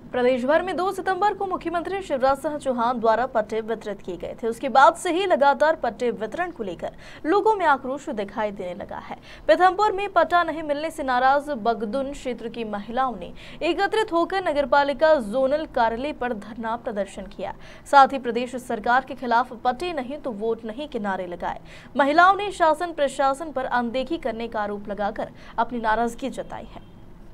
प्रदेश भर में 2 सितंबर को मुख्यमंत्री शिवराज सिंह चौहान द्वारा पट्टे वितरित किए गए थे। उसके बाद से ही लगातार पट्टे वितरण को लेकर लोगों में आक्रोश दिखाई देने लगा है। पीथमपुर में पट्टा नहीं मिलने से नाराज बगदुन क्षेत्र की महिलाओं ने एकत्रित होकर नगरपालिका जोनल कार्यालय पर धरना प्रदर्शन किया। साथ ही प्रदेश सरकार के खिलाफ पट्टे नहीं तो वोट नहीं के नारे लगाए। महिलाओं ने शासन प्रशासन पर अनदेखी करने का आरोप लगाकर अपनी नाराजगी जताई है।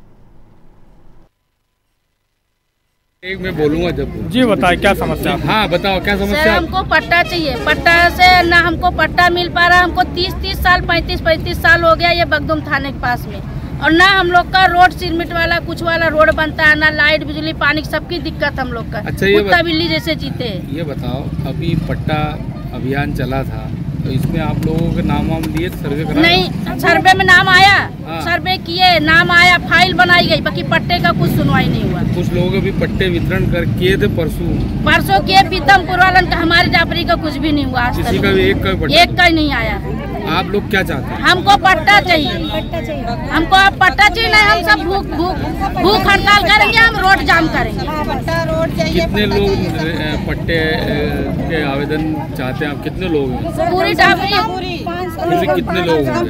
एक मैं बोलूँगा जब जी बताए क्या समस्या। हाँ बताओ क्या समस्या। सर हमको पट्टा चाहिए, पट्टा से ना हमको पट्टा मिल पा रहा। हमको 30 साल 35 साल हो गया ये बगदुम थाने के पास में, और ना हम लोग का रोड सीमेंट वाला कुछ वाला रोड बनता है, ना लाइट बिजली पानी सबकी दिक्कत हम लोग का। अच्छा ये कुत्ता बिल्ली जैसे जीते। ये बताओ अभी पट्टा अभियान चला था तो इसमें आप लोगों के नाम वाम लिए सर्वे करा? नहीं, सर्वे में नाम आया। हाँ। सर्वे किए, नाम आया, फाइल बनाई गई, बाकी पट्टे का कुछ सुनवाई नहीं हुआ। कुछ लोग अभी पट्टे वितरण कर किए थे परसों किए पीतमपुर वालन का, हमारी जापरी का कुछ भी नहीं हुआ। किसी का भी एक का नहीं आया। आप लोग क्या चाहते हैं? हमको पट्टा चाहिए, हमको अब पट्टा चाहिए। नहीं हम सब भूख हड़ताल करेंगे, हम रोड जाम करेंगे। कितने लोग पट्टे के आवेदन चाहते हैं? आप कितने लोग हैं? पूरी कितने लोग हैं?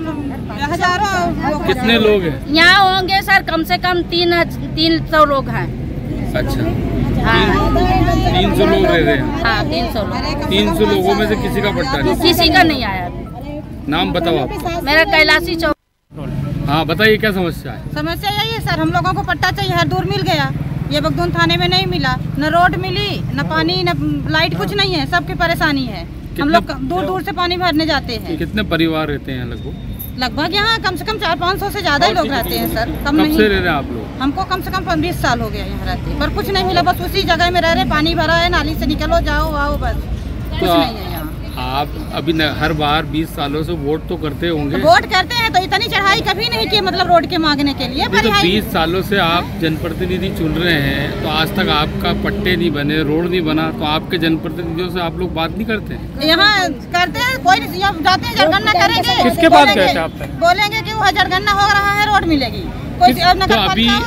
हजारों। कितने लोग हैं यहाँ होंगे सर? कम से कम 300 लोग हैं। अच्छा हाँ। 300 लोग रह रहे हैं। हाँ 300 लोग। 300 लोगों में से किसी का पट्टा नहीं? किसी का नहीं आया। नाम बताओ आप। मेरा कैलाशी चौक। हाँ बताइए क्या समस्या है? समस्या यही है सर, हम लोगों को पट्टा चाहिए, हर दूर मिल गया, ये बगदुन थाने में नहीं मिला। न रोड मिली, न पानी, न लाइट, कुछ नहीं है। सबकी परेशानी है। हम लोग दूर दूर से पानी भरने जाते हैं। कितने परिवार रहते हैं? लगभग यहाँ कम से कम 400-500 से ज्यादा ही लोग रहते हैं सर। कम नहीं। से रह रहे हैं आप लोग? हमको कम से कम 20 साल हो गया यहाँ रहते, पर कुछ नहीं मिला। बस उसी जगह में रह रहे, पानी भरा है, नाली से निकलो जाओ आओ, बस कुछ नहीं है यहाँ। आप अभी हर बार 20 सालों से वोट तो करते होंगे? वोट करते हैं तो इतनी चढ़ाई कभी नहीं की, मतलब रोड के मांगने के लिए। तो 20 सालों से आप जनप्रतिनिधि चुन रहे हैं, तो आज तक आपका पट्टे नहीं बने, रोड नहीं बना, तो आपके जनप्रतिनिधियों से आप लोग बात नहीं करते? यहाँ करते हैं, कोई नहीं। जाते हैं जनगणना करेंगे, किसके पास गए थे आप? बोलेंगे कि वो जनगणना हो रहा है, रोड मिलेगी। कोई तो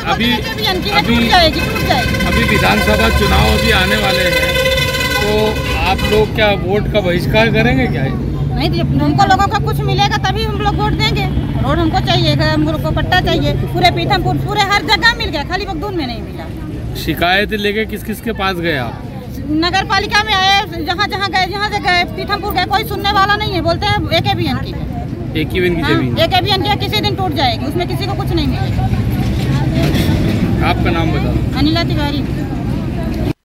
अभी विधानसभा चुनाव अभी आने वाले हैं, तो आप लोग क्या वोट का बहिष्कार करेंगे क्या? नहीं, हमको लोगों का कुछ मिलेगा तभी हम लोग वोट देंगे। रोड हमको चाहिए, हम लोग को पट्टा चाहिए। पूरे पीथमपुर पूरे हर जगह मिल गया, खाली बगदुन में नहीं मिला। शिकायत लेके किस किस के पास गए आप? नगर पालिका में आए, जहाँ जहाँ गए, जहाँ से गए, पीथमपुर गए, कोई सुनने वाला नहीं है। बोलते हैं AKBN की है, AKBN की किसी दिन टूट जाएगी, उसमें किसी को कुछ नहीं मिलेगा। आपका नाम बताओ। अनिला तिवारी।